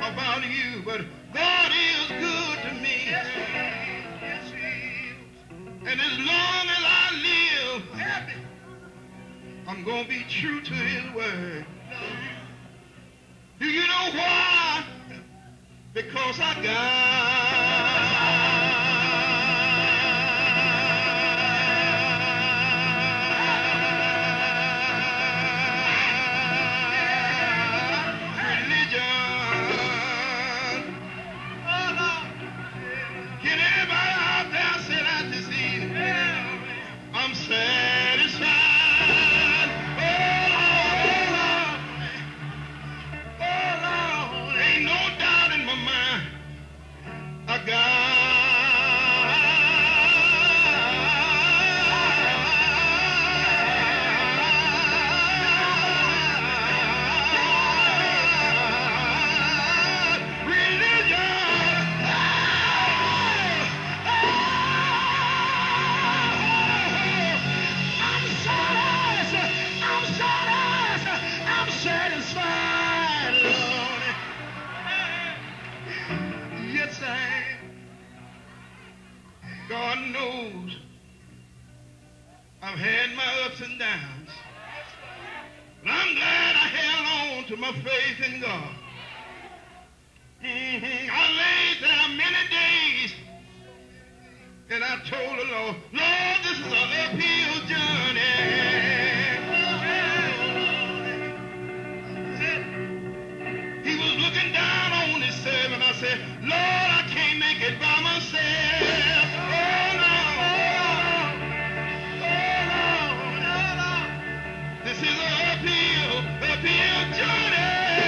about you, but God is good to me. Yes, He is. And as long as I live, I'm going to be true to His word. Do you know why? Because I got God knows I've had my ups and downs, but I'm glad I held on to my faith in God. I laid there many days and I told the Lord, Lord, this is an uphill journey. He was looking down on his servant. I said, Lord, I can't make it by myself. This is an uphill journey.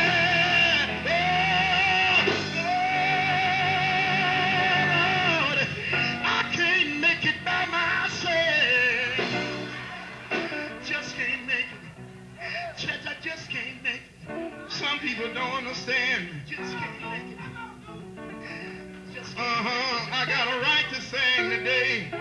Lord, I can't make it by myself. Just can't make it. Church, I just can't make it. Some people don't understand me. Just can't make it. I got a right to sing today.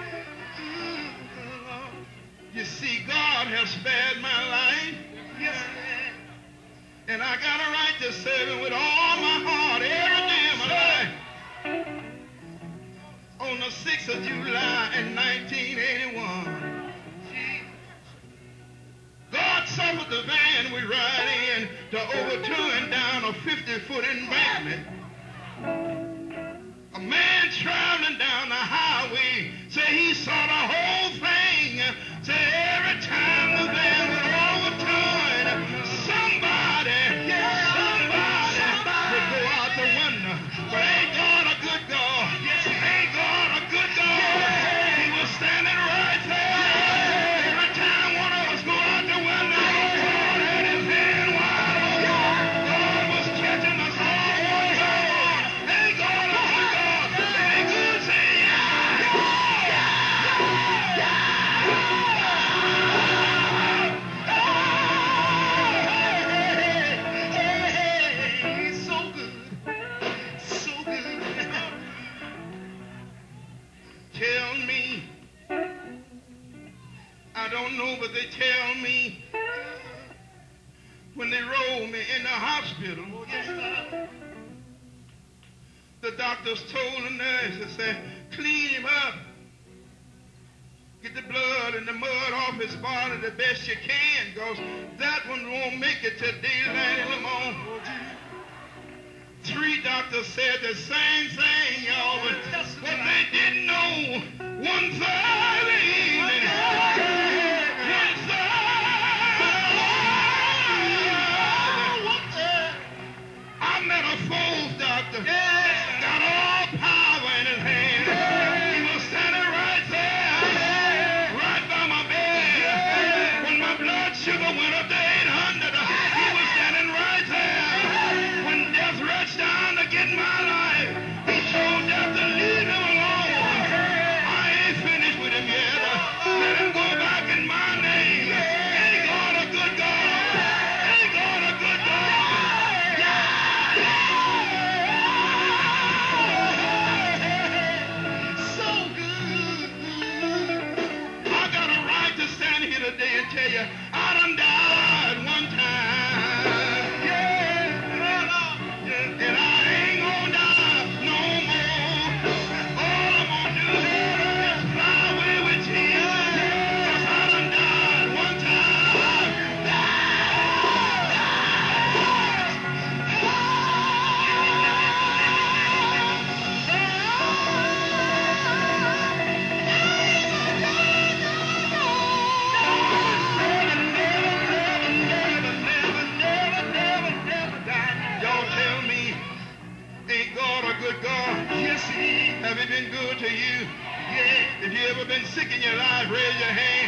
You see, God has spared my life. Yes, and I got a right to serve Him with all my heart every day of my life. On the 6th of July in 1981, God suffered the van we ride in to overturn down a 50-foot embankment. A man traveling down the highway said he saw the whole thing. Say every time the van would overturn, somebody would go out the window. But ain't God a good God? Ain't God a good God? He was standing right there. Every time one of us go out the window, God had His hand wide open. God was catching us all one time. Ain't God a good God? Ain't good? Say tell me, I don't know, but they tell me when they roll me in the hospital, the doctors told the nurse, they said, clean him up, get the blood and the mud off his body the best you can, because that one won't make it till daylight in the morning. 3 doctors said the same thing, y'all, but they didn't know one thing. I met a 4th doctor, got all power in his hand. He was standing right there, right by my bed. When my blood sugar went up to 800, he was standing right there. When death reached down to get my life, he told death to leave him alone. I ain't finished with him yet. ever been sick in your life? Raise your hand.